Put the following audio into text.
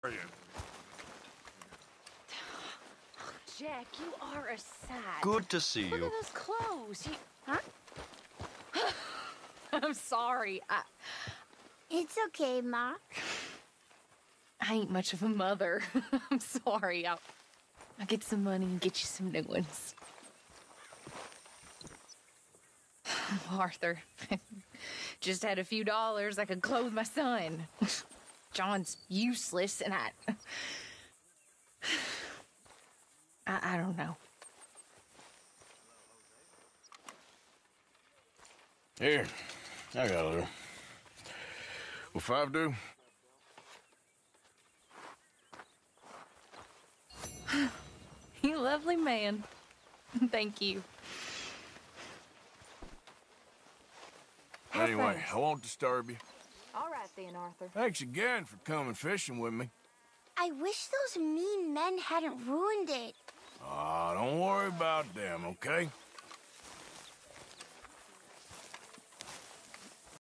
are you? Jack, you are a sad. Good to see Look you. at those clothes. Huh? I'm sorry. It's okay, Ma. I ain't much of a mother. I'm sorry. I'll get some money and get you some new ones. Arthur, just had a few dollars I could clothe my son. John's useless, and I don't know. Here, I got a little. Will 5 do? You lovely man. Thank you. Anyway, I won't disturb you. All right then, Arthur. Thanks again for coming fishing with me. I wish those mean men hadn't ruined it. Don't worry about them, okay?